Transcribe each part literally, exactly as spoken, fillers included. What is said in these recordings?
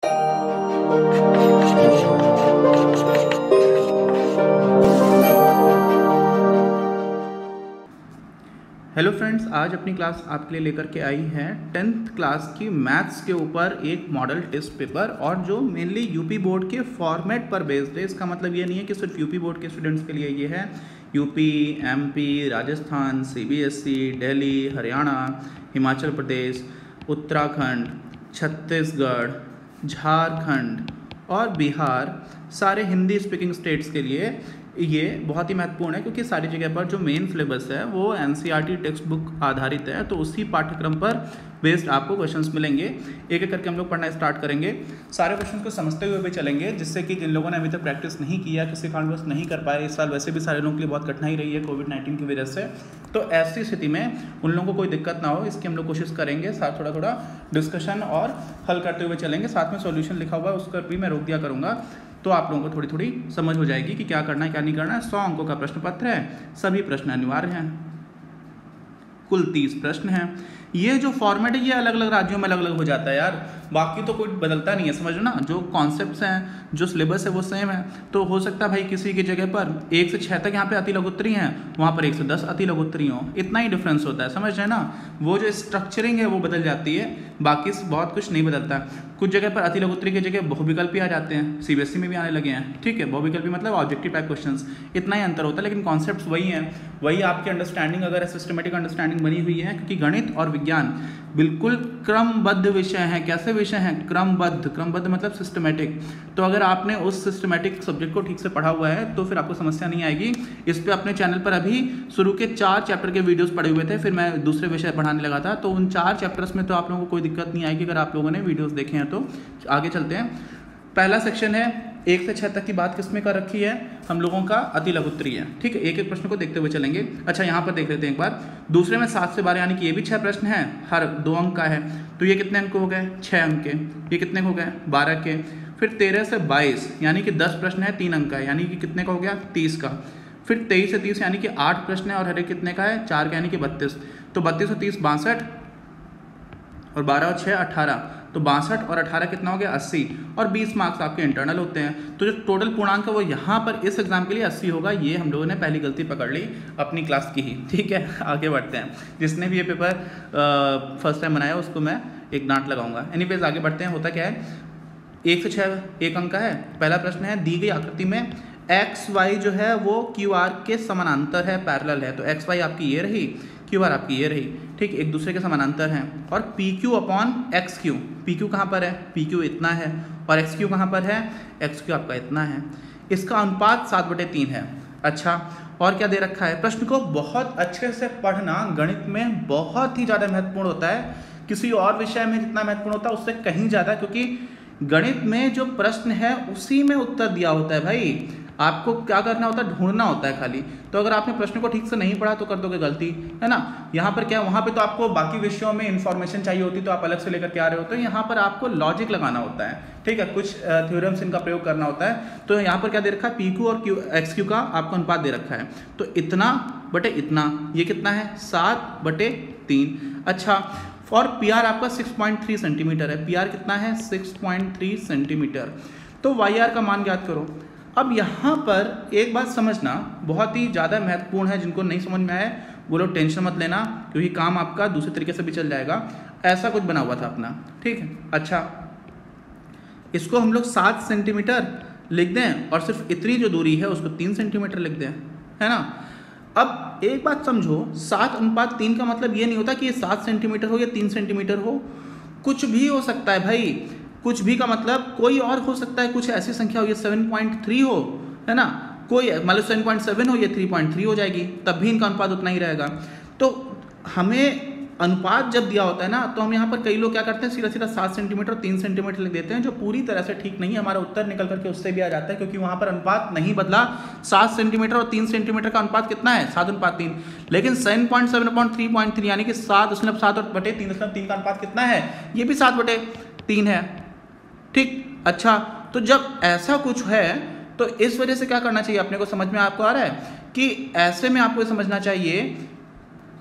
Hello friends, आज अपनी class आपके लिए लेकर के आई है टेंथ क्लास की मैथ्स के ऊपर एक मॉडल टेस्ट पेपर, और जो मेनली यूपी बोर्ड के फॉर्मेट पर बेस्ड है। इसका मतलब ये नहीं है कि सिर्फ यूपी बोर्ड के स्टूडेंट्स के लिए ये है। UP, MP, Rajasthan, CBSE, Delhi, Haryana, Himachal Pradesh, Uttarakhand, Chhattisgarh, Jharkhand और बिहार, सारे हिंदी स्पीकिंग स्टेट्स के लिए ये बहुत ही महत्वपूर्ण है, क्योंकि सारी जगह पर जो मेन सिलेबस है वो एनसीईआरटी टेक्स्ट बुक आधारित है। तो उसी पाठ्यक्रम पर बेस्ड आपको क्वेश्चंस मिलेंगे। एक एक करके हम लोग पढ़ना स्टार्ट करेंगे। सारे क्वेश्चंस को समझते हुए भी चलेंगे, जिससे कि जिन लोगों ने अभी तक प्रैक्टिस नहीं किया, किसी कारणवश नहीं कर पाए, इस साल वैसे भी सारे लोगों के लिए बहुत कठिनाई रही है कोविड नाइन्टीन की वजह से, तो ऐसी स्थिति में उन लोगों को कोई दिक्कत ना हो, इसकी हम लोग कोशिश करेंगे। साथ थोड़ा थोड़ा डिस्कशन और हल करते हुए चलेंगे। साथ में सॉल्यूशन लिखा हुआ है, उसका भी मैं रोक दिया करूँगा, तो आप लोगों को थोड़ी थोड़ी समझ हो जाएगी कि क्या करना है क्या नहीं करना है। सौ अंकों का प्रश्न पत्र है, सभी प्रश्न अनिवार्य हैं, कुल तीस प्रश्न हैं। ये जो फॉर्मेट है ये अलग अलग राज्यों में अलग अलग हो जाता है यार, बाकी तो कोई बदलता नहीं है, समझो ना। जो कॉन्सेप्ट्स हैं, जो सिलेबस है वो सेम है। तो हो सकता है भाई किसी की जगह पर एक से छः तक यहाँ पे अति लघुत्तरी हैं, वहाँ पर एक से दस अति लघुत्तरी हो, इतना ही डिफरेंस होता है, समझ रहे हैं ना। वो जो स्ट्रक्चरिंग है वो बदल जाती है, बाकी बहुत कुछ नहीं बदलता। कुछ जगह पर अति लघुत्तरी की जगह बहुविकल्पी आ जाते हैं, सीबीएसई में भी आने लगे हैं, ठीक है। बहुविकल्पी मतलब ऑब्जेक्टिव टाइप क्वेश्चंस, इतना ही अंतर होता है, लेकिन कॉन्सेप्ट्स वही हैं। वही आपकी अंडरस्टैंडिंग अगर सिस्टमेटिक अंडरस्टैंडिंग बनी हुई है, क्योंकि गणित और विज्ञान बिल्कुल क्रमबद्ध विषय हैं। कैसे विषय हैं? क्रमबद्ध। क्रमबद्ध मतलब सिस्टमेटिक। तो अगर आपने उस सिस्टमेटिक सब्जेक्ट को ठीक से पढ़ा हुआ है तो फिर आपको समस्या नहीं आएगी। इस पे अपने चैनल पर अभी शुरू के चार चैप्टर के वीडियोस पड़े हुए थे, फिर मैं दूसरे विषय पढ़ाने लगा था, तो उन चार चैप्टर्स में तो आप लोगों को कोई दिक्कत नहीं आएगी अगर आप लोगों ने वीडियोस देखे हैं तो। आगे चलते हैं। पहला सेक्शन है, एक से छः तक की बात किसमें कर रखी है हम लोगों का? अति लघुत्तरी है, ठीक है। एक एक प्रश्न को देखते हुए चलेंगे। अच्छा, यहाँ पर देख लेते हैं एक बार। दूसरे में सात से बारह, यानी कि ये भी छः प्रश्न हैं, हर दो अंक का है, तो ये कितने अंक हो गए? छः अंक के। ये कितने हो गए? बारह के। फिर तेरह से बाईस, यानी कि दस प्रश्न है, तीन अंक का है, यानी कि कितने का हो गया? तीस का। फिर तेईस से तीस, यानी कि आठ प्रश्न है, और हर एक कितने का है? चार का, यानी कि बत्तीस। तो बत्तीस और तीस बासठ, और बारह और छः अट्ठारह, तो बासठ और अठारह कितना हो गया? अस्सी। और बीस मार्क्स आपके इंटरनल होते हैं। तो जो टोटल पूर्णांक है वो यहाँ पर इस एग्जाम के लिए अस्सी होगा। ये हम लोगों ने पहली गलती पकड़ ली अपनी क्लास की ही, ठीक है। आगे बढ़ते हैं। जिसने भी ये पेपर फर्स्ट टाइम बनाया उसको मैं एक डांट लगाऊंगा। एनीवेज आगे बढ़ते हैं। होता क्या है? एक से छः एक अंक का है। पहला प्रश्न है, दी गई आकृति में एक्स वाई जो है वो क्यू आर के समानांतर है, पैरेलल है। तो एक्स वाई आपकी ये रही, क्यू आर आपकी ये रही, ठीक, एक दूसरे के समानांतर हैं। और P Q upon X Q, P Q कहाँ पर है? पी क्यू इतना है, और एक्स क्यू कहाँ पर है? एक्स क्यू आपका इतना है। इसका अनुपात सात बटे तीन है। अच्छा, और क्या दे रखा है? प्रश्न को बहुत अच्छे से पढ़ना गणित में बहुत ही ज़्यादा महत्वपूर्ण होता है। किसी और विषय में जितना महत्वपूर्ण होता है उससे कहीं ज़्यादा, क्योंकि गणित में जो प्रश्न है उसी में उत्तर दिया होता है भाई। आपको क्या करना होता है? ढूंढना होता है खाली। तो अगर आपने प्रश्न को ठीक से नहीं पढ़ा तो कर दोगे गलती, है ना। यहाँ पर क्या, वहाँ पे तो आपको बाकी विषयों में इन्फॉर्मेशन चाहिए होती तो आप अलग से लेकर के आ रहे होते हो। यहाँ पर आपको लॉजिक लगाना होता है, ठीक है, कुछ थ्योरम्स इनका प्रयोग करना होता है। तो यहाँ पर क्या दे रखा है? पी क्यू और क्यू एक्स क्यू का आपको अनुपात दे रखा है। तो इतना बटे इतना, ये कितना है? सात बटे तीन। अच्छा, और पी आर आपका सिक्स पॉइंट थ्री सेंटीमीटर है। पी आर कितना है? Six point three centimetre. तो वाई आर का मान ज्ञात करो। अब यहाँ पर एक बात समझना बहुत ही ज़्यादा महत्वपूर्ण है, जिनको नहीं समझ में आए वो लोग टेंशन मत लेना, क्योंकि काम आपका दूसरे तरीके से भी चल जाएगा। ऐसा कुछ बना हुआ था अपना, ठीक है। अच्छा, इसको हम लोग सात सेंटीमीटर लिख दें, और सिर्फ इतनी जो दूरी है उसको तीन सेंटीमीटर लिख दें, है ना। अब एक बात समझो, सात अनुपात तीन का मतलब ये नहीं होता कि ये सात सेंटीमीटर हो या तीन सेंटीमीटर हो, कुछ भी हो सकता है भाई। कुछ भी का मतलब कोई और हो सकता है, कुछ ऐसी संख्या हो, ये सेवन पॉइंट थ्री हो, है ना, कोई मतलब सेवन पॉइंट सेवन हो, ये थ्री पॉइंट थ्री हो जाएगी, तब भी इनका अनुपात उतना ही रहेगा। तो हमें अनुपात जब दिया होता है ना, तो हम यहाँ पर कई लोग क्या करते हैं, सीधा सीधा सात सेंटीमीटर और तीन सेंटीमीटर लिख देते हैं, जो पूरी तरह से ठीक नहीं है। हमारा उत्तर निकल करके उससे भी आ जाता है, क्योंकि वहाँ पर अनुपात नहीं बदला। सात सेंटीमीटर और तीन सेंटीमीटर का अनुपात कितना है? सात अनुपात तीन। लेकिन seven point seven upon three point three, यानी कि सात दशमलव सात और बटे तीन दशमलव तीन का अनुपात कितना है? ये भी सात बटे तीन है, ठीक। अच्छा, तो जब ऐसा कुछ है तो इस वजह से क्या करना चाहिए अपने को? समझ में आपको आ रहा है कि ऐसे में आपको समझना चाहिए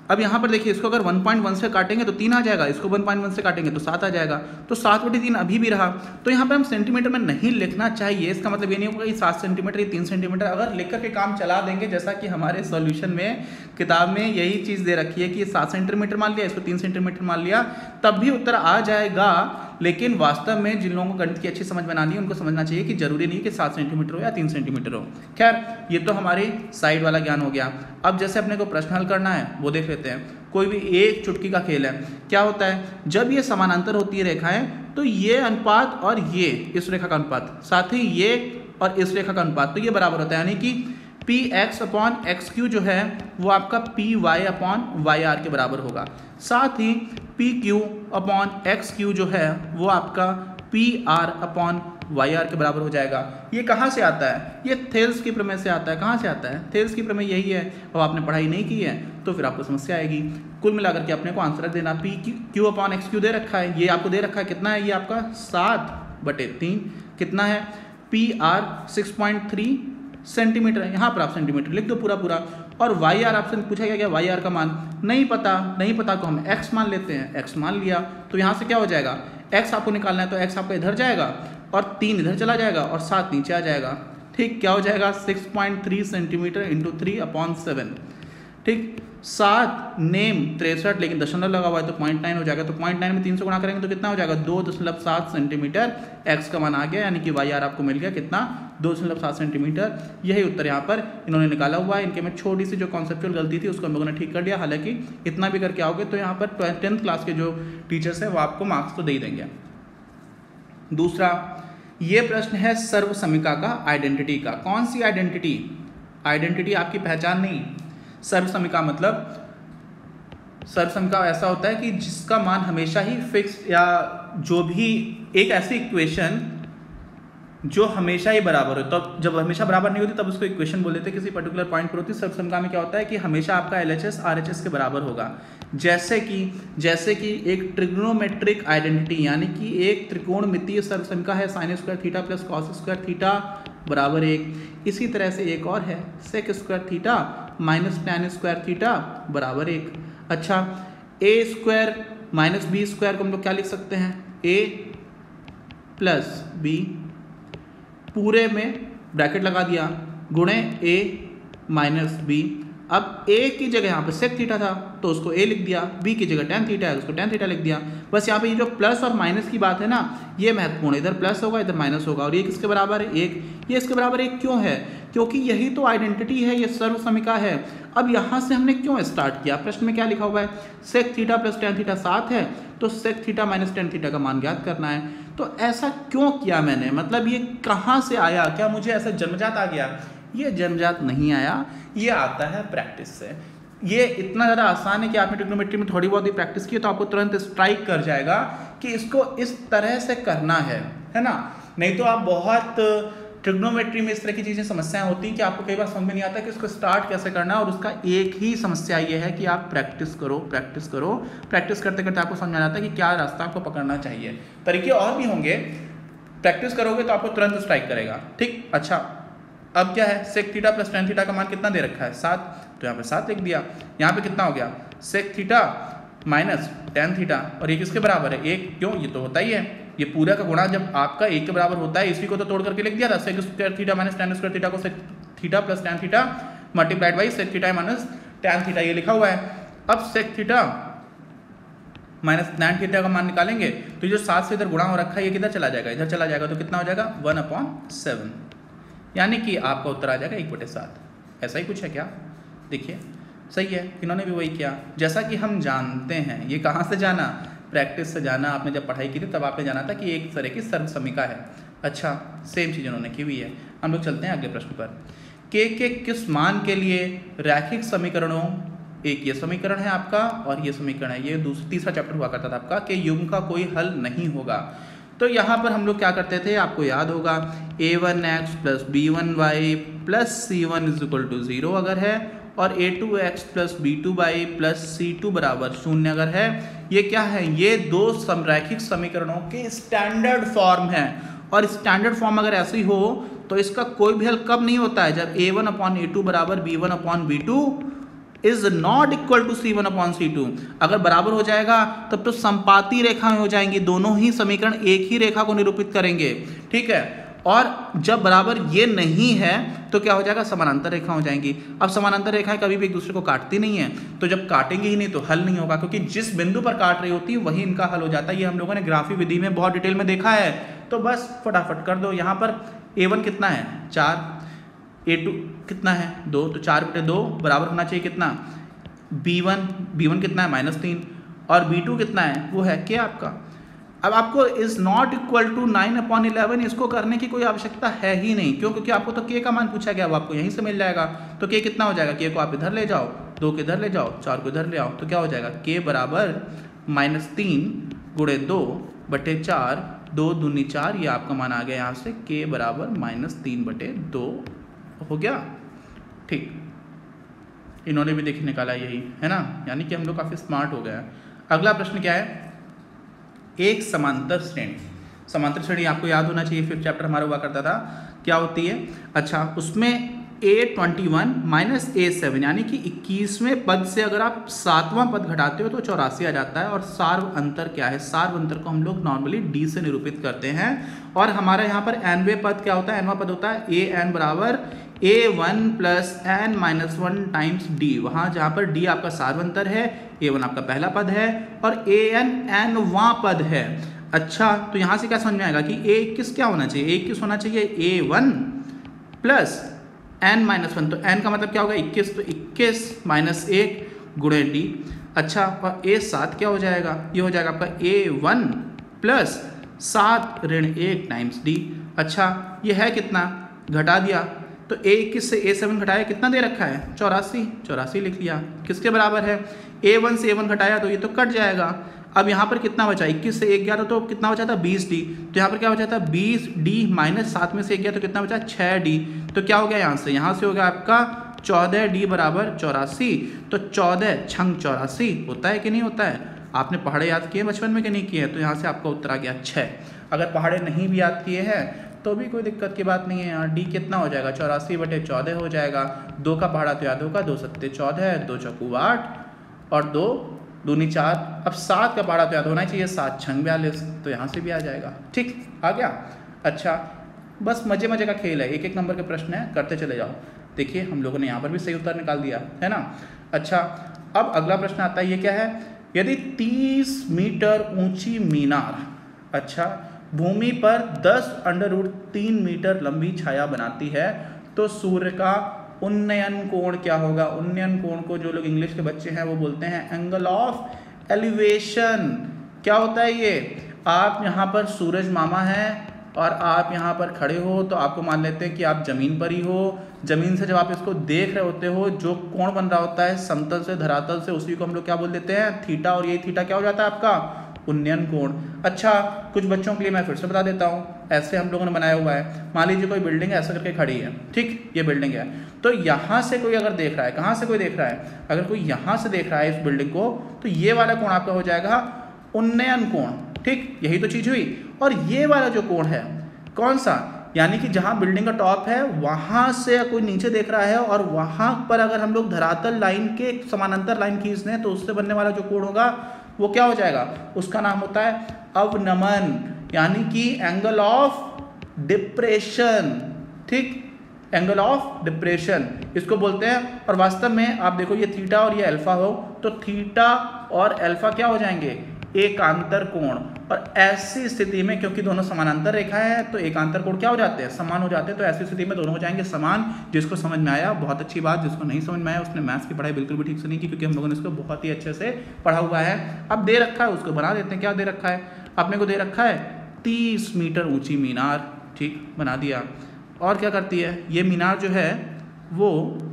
अब यहाँ पर देखिए, इसको अगर वन पॉइंट वन से काटेंगे तो तीन आ जाएगा, इसको वन पॉइंट वन से काटेंगे तो सात आ जाएगा, तो सात बटे तीन अभी भी रहा। तो यहाँ पर हम सेंटीमीटर में नहीं लिखना चाहिए, इसका मतलब ये नहीं होगा कि सात सेंटीमीटर या तीन सेंटीमीटर। अगर लिख करके काम चला देंगे, जैसा कि हमारे सॉल्यूशन में किताब में यही चीज़ दे रखी है कि सात सेंटीमीटर मान लिया, इसको तीन सेंटीमीटर मान लिया, तब भी उत्तर आ जाएगा। लेकिन वास्तव में जिन लोगों को गणित की अच्छी समझ बनानी है, उनको समझना चाहिए कि जरूरी नहीं कि सात सेंटीमीटर हो या तीन सेंटीमीटर हो। खैर, ये तो हमारी साइड वाला ज्ञान हो गया। अब जैसे अपने को प्रश्न हल करना है वो देख लेते हैं। कोई भी एक चुटकी का खेल है। क्या होता है, जब ये समानांतर होती है रेखाएं, तो ये अनुपात और ये इस रेखा का अनुपात, साथ ही ये और इस रेखा का अनुपात, तो ये बराबर होता है। यानी कि P X upon X Q जो है वो आपका P Y upon Y R के बराबर होगा। साथ ही P Q upon X Q जो है वो आपका P R upon Y R के बराबर हो जाएगा। ये कहाँ से आता है, ये थेल्स की प्रमेय से आता है। कहाँ से आता है, थेल्स की प्रमेय यही है। अब आपने पढ़ाई नहीं की है तो फिर आपको समस्या आएगी। कुल मिलाकर के अपने को आंसर देना, P Q upon X Q दे रखा है, ये आपको दे रखा है कितना है, ये आपका सात बटे तीन कितना है, P R six point three centimetre है। यहाँ पर आप सेंटीमीटर लिख दो पूरा पूरा। और वाई आर आपसे पूछा गया क्या, वाई आर का मान नहीं पता, नहीं पता तो हम एक्स मान लेते हैं, एक्स मान लिया तो यहाँ से क्या हो जाएगा, एक्स आपको निकालना है तो एक्स आपका इधर जाएगा और तीन इधर चला जाएगा और सात नीचे आ जाएगा। ठीक, क्या हो जाएगा, six point three centimetre into three upon seven. ठीक, सात नेम तिरसठ, लेकिन दशमलव लगा हुआ है तो पॉइंट नाइन हो जाएगा। तो पॉइंट नाइन में तीन सौ गुणा करेंगे तो कितना हो जाएगा, दो दशमलव सात सेंटीमीटर। एक्स का मान आ गया, यानी कि वाई आर आपको मिल गया कितना, दो दशमलव सात सेंटीमीटर। यही उत्तर यहाँ पर इन्होंने निकाला हुआ है। इनके में छोटी सी जो कॉन्सेप्चुअल गलती थी उसको हम लोगों ने ठीक कर लिया। हालांकि इतना भी करके आओगे तो यहाँ पर टेंथ क्लास के जो टीचर्स हैं वो आपको मार्क्स तो दे ही देंगे। दूसरा, ये प्रश्न है सर्व समीका का, आइडेंटिटी का। कौन सी आइडेंटिटी, आइडेंटिटी आपकी पहचान नहीं। सर्व समीका मतलब, सर्व समीका ऐसा होता है कि जिसका मान हमेशा ही फिक्स, या जो भी एक ऐसी इक्वेशन जो हमेशा ही बराबर हो। तो जब हमेशा बराबर नहीं होती तब उसको इक्वेशन बोल देते, किसी पर्टिकुलर पॉइंट पर होती। सर्व समीका में क्या होता है कि हमेशा आपका L H S R H S के बराबर होगा। जैसे कि जैसे कि एक ट्रिग्नोमेट्रिक आइडेंटिटी, यानी कि एक त्रिकोणमितीय सर्व समीका है, sine square theta plus cos square theta बराबर एक। इसी तरह से एक और है, sec square theta minus tan square theta बराबर एक। अच्छा, A square minus B square को हम लोग क्या लिख सकते हैं, ए प्लस बी, पूरे में ब्रैकेट लगा दिया, गुणे ए माइनस बी। अब ए की जगह यहाँ पे सेक थीटा था तो उसको ए लिख दिया, बी की जगह टेन थीटा है उसको टेन थीटा लिख दिया। बस यहाँ पे ये जो प्लस और माइनस की बात है ना, ये महत्वपूर्ण है। इधर प्लस होगा इधर माइनस होगा, और ये किसके बराबर है, एक। ये इसके बराबर एक क्यों है, क्योंकि यही तो आइडेंटिटी है, ये सर्व समीका है। अब यहाँ से हमने क्यों स्टार्ट किया, प्रश्न में क्या लिखा हुआ है, sec theta plus tan theta सात है, तो sec theta minus tan theta का मान ज्ञात करना है। तो ऐसा क्यों किया मैंने, मतलब ये कहाँ से आया, क्या मुझे ऐसा जन्मजात आ गया? ये जन्मजात नहीं आया, ये आता है प्रैक्टिस से। ये इतना ज़्यादा आसान है कि आपने ट्रिग्नोमेट्री में थोड़ी बहुत ही प्रैक्टिस की तो आपको तुरंत स्ट्राइक कर जाएगा कि इसको इस तरह से करना है, है ना। नहीं तो आप बहुत ट्रिग्नोमेट्री में इस तरह की चीज़ें समस्याएं होती हैं कि आपको कई बार समझ में नहीं आता कि इसको स्टार्ट कैसे करना है। और उसका एक ही समस्या ये है कि आप प्रैक्टिस करो प्रैक्टिस करो प्रैक्टिस करते करते आपको समझ आ जाता है कि क्या रास्ता आपको पकड़ना चाहिए। तरीके और भी होंगे, प्रैक्टिस करोगे तो आपको तुरंत स्ट्राइक करेगा। ठीक, अच्छा अब क्या है, sec theta plus tan theta का मान कितना दे रखा है, सात, तो यहाँ पे सात लिख दिया। यहाँ पे कितना हो गया, sec theta minus tan theta, और ये किसके बराबर है, एक। क्यों, ये तो होता ही है। ये पूरा का गुणा जब आपका एक के बराबर होता है, इसी को तो तोड़ करके लिख दिया था, sec square theta minus tan square theta को sec theta plus tan theta multiplied by sec theta minus tan theta, ये लिखा हुआ है। अब sec theta minus tan theta का मान निकालेंगे तो जो सात से इधर गुणा हो रखा है ये किधर चला जाएगा, इधर चला जाएगा, तो कितना हो जाएगा, वन अपॉन सेवन, यानी कि आपका उत्तर आ जाएगा एक बटे सात। ऐसा ही कुछ है क्या, देखिए सही है, इन्होंने भी वही किया। जैसा कि हम जानते हैं, ये कहाँ से जाना, प्रैक्टिस से जाना। आपने जब पढ़ाई की थी तब आपने जाना था कि एक तरह की सर्व समीका है। अच्छा, सेम चीज़ उन्होंने की हुई है। हम लोग चलते हैं अगले प्रश्न पर। के के किस मान के लिए रैखिक समीकरणों, एक ये समीकरण है आपका और ये समीकरण है, ये दूसरा तीसरा चैप्टर हुआ करता था आपका, के युग्म का कोई हल नहीं होगा। तो यहाँ पर हम लोग क्या करते थे, आपको याद होगा, A one X plus B one Y plus C one is equal to zero अगर है, और A two X plus B two Y plus C two बराबर शून्य अगर है। ये क्या है, ये दो समरैखिक समीकरणों के स्टैंडर्ड फॉर्म है। और स्टैंडर्ड फॉर्म अगर ऐसी हो तो इसका कोई भी हल कब नहीं होता है, जब A one upon A two बराबर B one upon B two is not equal to C one upon C two. अगर बराबर हो जाएगा तब तो संपाती रेखाएं हो जाएंगी, दोनों ही समीकरण एक ही रेखा को निरूपित करेंगे, ठीक है। और जब बराबर ये नहीं है तो क्या हो जाएगा, समानांतर रेखा हो जाएंगी। अब समानांतर रेखाएं कभी भी एक दूसरे को काटती नहीं है, तो जब काटेंगे ही नहीं तो हल नहीं होगा, क्योंकि जिस बिंदु पर काट रही होती है वही इनका हल हो जाता है। ये हम लोगों ने ग्राफी विधि में बहुत डिटेल में देखा है, तो बस फटाफट कर दो। यहाँ पर ए वन कितना है, चार, ए टू कितना है, दो, तो चार बटे दो बराबर होना चाहिए कितना, बी वन, बी वन कितना है, माइनस तीन, और बी टू कितना है, वो है क्या आपका। अब आपको is not equal to nine upon eleven इसको करने की कोई आवश्यकता है ही नहीं, क्यों, क्योंकि आपको तो के का मान पूछा गया, वो आपको यहीं से मिल जाएगा। तो के कितना हो जाएगा, के को आप इधर ले जाओ, दो को इधर ले जाओ, चार को इधर ले आओ, तो क्या हो जाएगा, के बराबर माइनस तीन गुणे दो बटे चार, दो दूनी चार, ये आपका मान आ गया यहाँ से, के बराबर माइनस तीन बटे दो हो गया, ठीक। इन्होंने भी देखिए निकाला यही है ना, यानी कि हम लोग काफ़ी स्मार्ट हो गए। अगला प्रश्न क्या है, एक समांतर श्रेणी। समांतर श्रेणी आपको याद होना चाहिए, फिफ्थ चैप्टर हमारा हुआ करता था, क्या होती है। अच्छा, उसमें A twenty one minus A seven यानी कि इक्कीसवें पद से अगर आप सातवां पद घटाते हो तो चौरासी आ जाता है। और सार्व अंतर क्या है, सार्व अंतर को हम लोग नॉर्मली डी से निरूपित करते हैं। और हमारा यहाँ पर एनवे पद क्या होता है, एनवा पद होता है ए एन बराबर A one plus N minus one times D. वहाँ जहाँ पर डी आपका सार्व अंतर है, ए वन आपका पहला पद है और ए एन एन वां पद है। अच्छा, तो यहाँ से क्या समझ में आएगा कि ए इक्कीस क्या होना चाहिए, ए इक्कीस होना चाहिए A one plus N minus one. तो एन का मतलब क्या होगा, इक्कीस, तो इक्कीस माइनस एक गुणे डी। अच्छा, और ए सात क्या हो जाएगा, ये हो जाएगा आपका ए वन प्लस सात ऋण एक टाइम्स डी। अच्छा, ये है कितना, घटा दिया, तो ए इक्कीस से ए सेवन घटाया, कितना दे रखा है, चौरासी, चौरासी लिख लिया। किसके बराबर है, ए वन से ए वन घटाया तो ये तो कट जाएगा। अब यहाँ पर कितना बचा, इक्कीस से एक गया तो कितना बचा था, बीस डी। तो यहाँ पर क्या बचा था, बीस डी माइनस सात में से एक गया तो कितना बचा, छः डी। तो क्या हो गया, यहाँ से यहाँ से हो गया आपका चौदह डी बराबर चौरासी। तो चौदह छंग चौरासी होता है कि नहीं होता है। आपने पहाड़े याद किए बचपन में कि नहीं किए, तो यहाँ से आपका उत्तर आ गया छः। अगर पहाड़े नहीं भी याद किए हैं तो भी कोई दिक्कत की बात नहीं है। यहाँ डी कितना हो जाएगा, चौरासी बटे चौदह हो जाएगा। दो का पहाड़ा तो याद होगा, दो सत्ते चौदह, दो चौकू आठ और दो दूनी चार। अब सात का पहाड़ा तो याद होना चाहिए, सात छंग बयालीस, तो यहाँ से भी आ जाएगा, ठीक, आ गया। अच्छा, बस मजे मजे का खेल है, एक एक नंबर के प्रश्न है, करते चले जाओ। देखिए हम लोगों ने यहाँ पर भी सही उत्तर निकाल दिया है ना। अच्छा, अब अगला प्रश्न आता है, ये क्या है, यदि तीस मीटर ऊंची मीनार, अच्छा, भूमि पर दस अंडर रूट तीन मीटर लंबी छाया बनाती है तो सूर्य का उन्नयन कोण क्या होगा। उन्नयन कोण को जो लोग इंग्लिश के बच्चे हैं वो बोलते हैं एंगल ऑफ एलिवेशन। क्या होता है ये, आप यहाँ पर सूरज मामा हैं और आप यहाँ पर खड़े हो तो आपको मान लेते हैं कि आप जमीन पर ही हो। जमीन से जब आप इसको देख रहे होते हो, जो कोण बन रहा होता है समतल से धरातल से, उसी को हम लोग क्या बोल देते हैं, थीटा। और ये थीटा क्या हो जाता है आपका, उन्नयन कोण। अच्छा, कुछ बच्चों के लिए मैं फिर से बता देता हूँ, ऐसे हम लोगों ने बनाया हुआ है। मान लीजिए कोई बिल्डिंग ऐसा करके खड़ी है, ठीक, ये बिल्डिंग है, तो यहाँ से कोई अगर देख रहा है, कहाँ से कोई देख रहा है, अगर कोई यहाँ से देख रहा है इस बिल्डिंग को, तो ये वाला कोण आपका हो जाएगा उन्नयन कोण, ठीक, यही तो चीज़ हुई। और ये वाला जो कोण है कौन सा, यानी कि जहाँ बिल्डिंग का टॉप है वहाँ से कोई नीचे देख रहा है और वहाँ पर अगर हम लोग धरातल लाइन के समानांतर लाइन खींच दें तो उससे बनने वाला जो कोण होगा वो क्या हो जाएगा, उसका नाम होता है अवनमन, यानी कि एंगल ऑफ डिप्रेशन, ठीक, एंगल ऑफ डिप्रेशन इसको बोलते हैं। और वास्तव में आप देखो ये थीटा और ये अल्फा हो तो थीटा और अल्फा क्या हो जाएंगे, एकांतर कोण। और ऐसी स्थिति में क्योंकि दोनों समानांतर रेखा है तो एकांतर कोण क्या हो जाते हैं, समान हो जाते हैं। तो ऐसी स्थिति में दोनों हो जाएंगे समान। जिसको समझ में आया बहुत अच्छी बात, जिसको नहीं समझ में आया उसने मैथ्स की पढ़ाई बिल्कुल भी ठीक से नहीं की, क्योंकि हम लोगों ने इसको बहुत ही अच्छे से पढ़ा हुआ है। अब दे रखा है उसको बना देते हैं। क्या दे रखा है, अपने को दे रखा है तीस मीटर ऊंची मीनार, ठीक, बना दिया। और क्या करती है ये मीनार जो है वो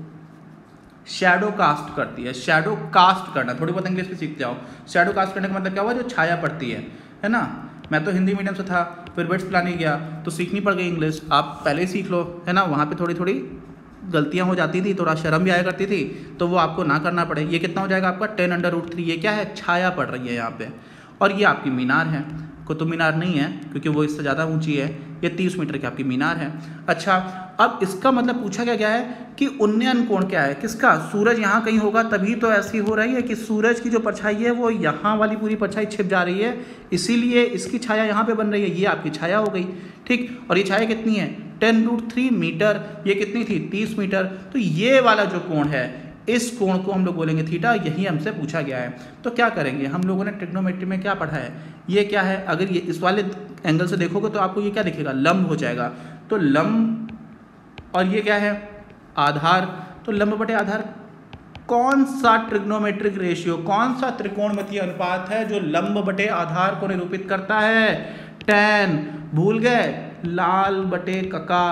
शैडो कास्ट करती है। शैडो कास्ट करना, थोड़ी बहुत इंग्लिश में सीख जाओ। शैडो कास्ट करने का मतलब क्या हुआ, जो छाया पड़ती है, है ना। मैं तो हिंदी मीडियम से था, फिर वेट्स प्लान नहीं गया तो सीखनी पड़ गई इंग्लिश। आप पहले ही सीख लो, है ना। वहाँ पे थोड़ी थोड़ी गलतियाँ हो जाती थी, थोड़ा शर्म भी आया करती थी, तो वो आपको ना करना पड़े। ये कितना हो जाएगा आपका टेन अंडर रूट थ्री, ये क्या है, छाया पड़ रही है यहाँ पे, और ये आपकी मीनार है। कुतुब मीनार नहीं है क्योंकि वो इससे ज़्यादा ऊंची है, ये तीस मीटर की आपकी मीनार है। अच्छा, अब इसका मतलब पूछा क्या क्या है कि उन्नयन कोण क्या है किसका, सूरज यहाँ कहीं होगा तभी तो ऐसी हो रही है कि सूरज की जो परछाई है वो यहाँ वाली पूरी परछाई छिप जा रही है, इसीलिए इसकी छाया यहाँ पे बन रही है, ये आपकी छाया हो गई, ठीक। और ये छाया कितनी है, टेन रूट थ्री मीटर, ये कितनी थी, तीस मीटर। तो ये वाला जो कोण है इस कोण को हम लोग बोलेंगे थीटा, यही हमसे पूछा गया है। तो क्या करेंगे, हम लोगों ने ट्रिग्नोमेट्री में क्या पढ़ा है, ये क्या है, अगर ये इस वाले एंगल से देखोगे तो आपको ये क्या दिखेगा, लंब हो जाएगा। तो लंब और ये क्या है, आधार। तो लंब बटे आधार कौन सा ट्रिग्नोमेट्रिक रेशियो, कौन सा त्रिकोणमितीय अनुपात है जो लंब बटे आधार को निरूपित करता है, टेन। भूल गए, लाल बटे कका,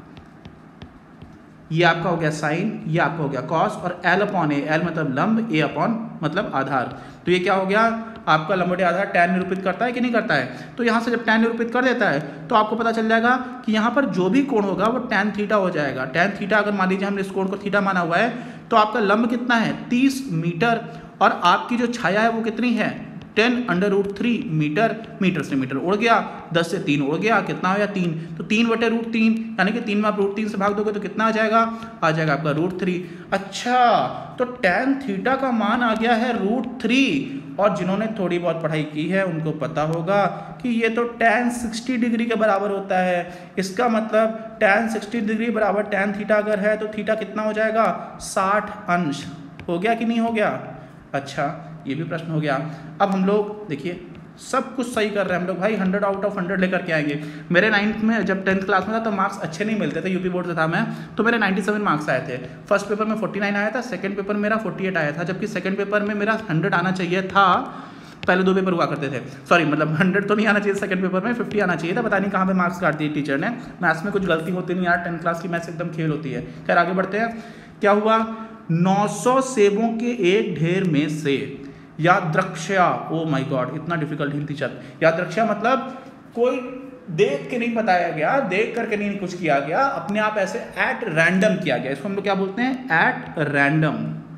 ये आपका हो गया साइन, ये आपका हो गया कॉस, और एल अपॉन ए, एल मतलब लंब, ए अपॉन मतलब आधार। तो ये क्या हो गया आपका लंब बटे आधार टैन निरूपित करता है कि नहीं करता है। तो यहाँ से जब टैन निरूपित कर देता है तो आपको पता चल जाएगा कि यहाँ पर जो भी कोण होगा वो टैन थीटा हो जाएगा। टैन थीटा अगर मान लीजिए हमने इस कोण को थीटा माना हुआ है तो आपका लंब कितना है, तीस मीटर, और आपकी जो छाया है वो कितनी है, ten under root three metre. Metre से मीटर उड़ गया, दस से तीन उड़ गया, कितना हो गया, तीन। तो तीन बटे रूट तीन, यानी कि तीन में आप रूट तीन से भाग दोगे तो कितना आ जाएगा, आ जाएगा आपका रूट थ्री। अच्छा, तो टैन थीटा का मान आ गया है रूट थ्री, और जिन्होंने थोड़ी बहुत पढ़ाई की है उनको पता होगा कि ये तो टैन सिक्सटी डिग्री के बराबर होता है। इसका मतलब टैन सिक्सटी डिग्री बराबर टैन थीटा अगर है तो थीटा कितना हो जाएगा, साठ अंश। हो गया कि नहीं हो गया। अच्छा, ये भी प्रश्न हो गया। अब हम लोग देखिए सब कुछ सही कर रहे हैं हम लोग भाई, हंड्रेड आउट ऑफ हंड्रेड लेकर के आएंगे। मेरे नाइन्थ में जब टेंथ क्लास में था तो मार्क्स अच्छे नहीं मिलते थे, यूपी बोर्ड से था मैं, तो मेरे नाइन्टी सेवन मार्क्स आए थे। फर्स्ट पेपर में फोर्टी नाइन आया था, सेकंड पेपर मेरा फोर्टी एट आया था, जबकि सेकंड पेपर में मेरा हंड्रेड आना चाहिए था। पहले दो पेपर हुआ करते थे, सॉरी मतलब हंड्रेड तो नहीं आना चाहिए, सेकंड पेपर में फिफ्टी आना चाहिए था। पता नहीं कहाँ पे मार्क्स काट दिए टीचर ने। मैथ्स में कुछ गलती होती नहीं यार, टेंथ क्लास की मैथ्स एकदम खेल होती है। खैर आगे बढ़ते हैं। क्या हुआ, नौ सौ सेबों के एक ढेर में से यादृच्छया, ओ माय गॉड इतना डिफिकल्ट हिंदी शब्द, यादृच्छया मतलब कोई देख के नहीं बताया गया, देख करके नहीं कुछ किया गया, अपने आप ऐसे एट रैंडम किया गया। इसको हम लोग क्या बोलते हैं, एट रैंडम।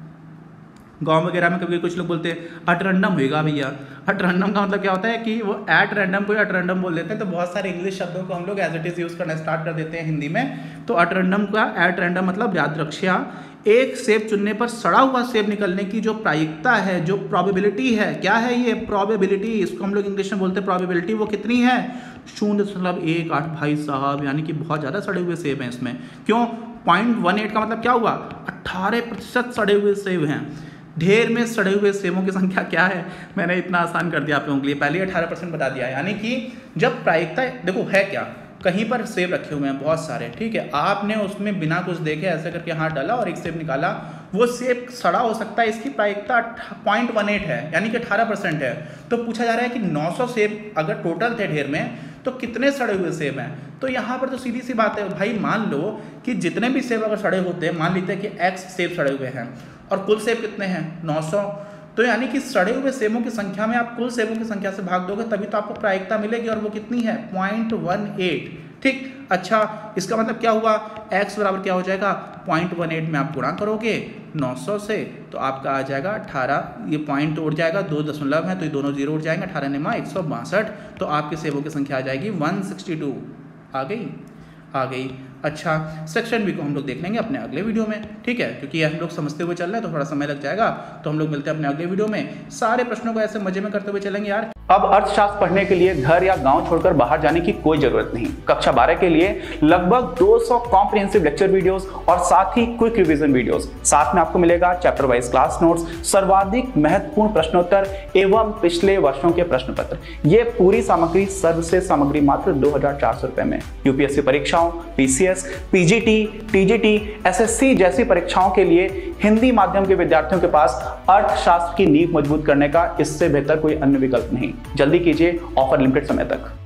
गांव वगैरह में कभी कुछ लोग बोलते हैं अट रैंडम होएगा भैया। अट रैंडम का मतलब क्या होता है कि वो एट रैंडम को अट रैंडम बोल देते हैं। तो बहुत सारे इंग्लिश शब्दों को हम लोग एज इट इज यूज करना स्टार्ट कर देते हैं हिंदी में। तो अट रैंडम का एट रैंडम मतलब यादृच्छया, एक सेब चुनने पर सड़ा हुआ सेब निकलने की जो प्रायिकता है, जो प्रोबेबिलिटी है, क्या है ये प्रोबेबिलिटी, इसको हम लोग इंग्लिश में बोलते हैं प्रोबेबिलिटी, वो कितनी है, शून्य दशमलव एक आठ भाई साहब, यानी कि बहुत ज़्यादा सड़े हुए सेब हैं इसमें। क्यों, पॉइंट वन एट का मतलब क्या हुआ, अट्ठारह प्रतिशत सड़े हुए सेब हैं। ढेर में सड़े हुए सेबों की संख्या क्या है, मैंने इतना आसान कर दिया आप लोगों के लिए, पहले अठारह परसेंट बता दिया। यानी कि जब प्रायिकता, देखो है क्या, कहीं पर सेब रखे हुए हैं बहुत सारे, ठीक है, आपने उसमें बिना कुछ देखे ऐसे करके हाथ डाला और एक सेब निकाला, वो सेब सड़ा हो सकता है, इसकी प्रायिकता पॉइंट वन एट है, यानी कि अठारह परसेंट है। तो पूछा जा रहा है कि नौ सौ सेब अगर टोटल थे ढेर में तो कितने सड़े हुए सेब हैं। तो यहाँ पर तो सीधी सी बात है भाई, मान लो कि जितने भी सेब अगर सड़े होते हैं, मान लेते हैं कि एक्स सेब सड़े हुए हैं और कुल सेब कितने हैं, नौ सौ। तो यानी कि सड़े हुए सेबों की संख्या में आप कुल सेबों की संख्या से भाग दोगे तभी तो आपको प्रायिकता मिलेगी, और वो कितनी है, पॉइंट वन एट। ठीक, अच्छा इसका मतलब क्या हुआ, x बराबर क्या हो जाएगा, पॉइंट वन एट में आप गुणा करोगे नौ सौ से तो आपका आ जाएगा अठारह, ये पॉइंट उड़ जाएगा, दो दशमलव है तो ये दोनों जीरो उड़ जाएंगे, अठारह निमा एक सौ बासठ, तो आपके सेबों की संख्या आ जाएगी वन सिक्सटी टू। आ गई, आ गई। अच्छा, सेक्शन बी को हम लोग देख लेंगे अपने अगले वीडियो में, ठीक है, क्योंकि ये हम लोग समझते हुए चल रहे हैं तो थोड़ा समय लग जाएगा। तो हम लोग मिलते हैं अपने अगले वीडियो में, सारे प्रश्नों को ऐसे मजे में करते हुए चलेंगे यार। अब अर्थशास्त्र पढ़ने के लिए घर या गांव छोड़कर बाहर जाने की कोई जरूरत नहीं। कक्षा बारह के लिए लगभग दो सौ कॉम्प्रिहेंसिव लेक्चर वीडियोस और साथ ही क्विक रिवीजन वीडियोस, साथ में आपको मिलेगा चैप्टर वाइज क्लास नोट्स, सर्वाधिक महत्वपूर्ण प्रश्नोत्तर एवं पिछले वर्षों के प्रश्न पत्र। ये पूरी सामग्री सर्वश्रेष्ठ सामग्री मात्र दो हजार चार सौ रुपए में यूपीएससी परीक्षाओं, पीसीएस, पीजीटी, टीजीटी, एसएससी जैसी परीक्षाओं के लिए हिंदी माध्यम के विद्यार्थियों के पास अर्थशास्त्र की नींव मजबूत करने का इससे बेहतर कोई अन्य विकल्प नहीं। जल्दी कीजिए, ऑफर लिमिटेड समय तक।